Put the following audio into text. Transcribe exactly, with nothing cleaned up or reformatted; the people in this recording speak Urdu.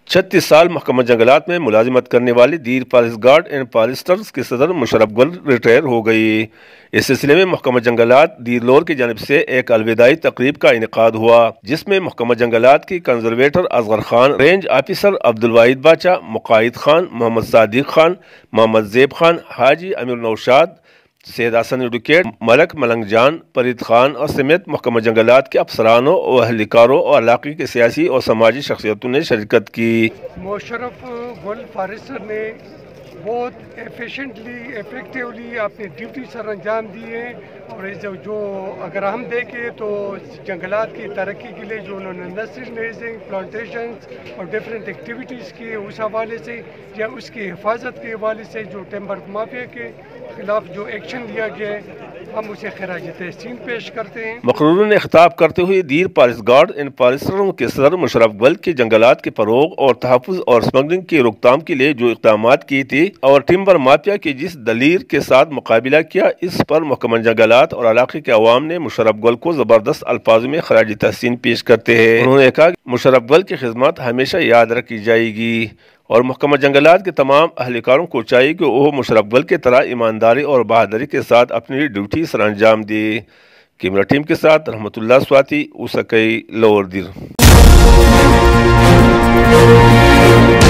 چھتیس سال محکمہ جنگلات میں ملازمت کرنے والی Dir forest guard and foresters کی صدر مشرف گل ریٹائر ہو گئی۔ اس سلسلے میں محکمہ جنگلات دیر لور کی جانب سے ایک الوداعی تقریب کا انعقاد ہوا، جس میں محکمہ جنگلات کی conservator Asghar Khan, range officer Abdul Wahid Bacha, Muqaid Khan, محمد صادق خان، محمد زیب خان، حاجی امیر نوشاد، سید حسن ایڈوکیٹ، ملک ملنگ جان، فرید خان اور سمیت محکمہ جنگلات کے افسرانوں اور اہلکاروں اور علاقے کے سیاسی اور سماجی شخصیتوں نے شرکت کی۔ مشرف گل فارسٹر نے بہت ایفیشینٹلی ایفیکٹیولی اپنی ڈیوٹی سر انجام دی ہے، اور جو اگر ہم دیکھیں تو جنگلات کی ترقی کے لیے جو انہوں نے نرسری ریزنگ، پلانٹیشنز اور ڈفرینٹ ایکٹیویٹیز کی اس حوالے سے یا اس کی حفاظت کے حوالے سے جو ٹمبر مافیا کے خلاف جو ایکشن لیا گیا ہے، ہم اسے خراج تحسین پیش کرتے ہیں۔ مقررہ نے خطاب کرتے ہوئے دیر فارسٹ گارڈ اینڈ فارسٹروں کے صدر مشرف گل کے جنگلات کے فروغ اور تحفظ اور اسمگلنگ کی روک تھام کے لیے جو اقدامات کی تھی اور ٹمبر مافیا کی جس دلیر کے ساتھ مقابلہ کیا، اس پر محکمہ جنگلات اور علاقے کے عوام نے مشرف گل کو زبردست الفاظ میں خراج تحسین پیش کرتے ہیں۔ انہوں نے کہا کہ مشرف گل کی خدمات ہمیشہ یاد رکھی جائے گی اور محکمہ جنگلات کے تمام اہلکاروں کو چاہیے کہ وہ مشرف گل کی طرح ایمانداری اور بہادری کے ساتھ اپنی ڈیوٹی سر انجام دے۔ کیمرہ ٹیم کے ساتھ رحمت اللہ سواتی، اوسکئی، لور دیر۔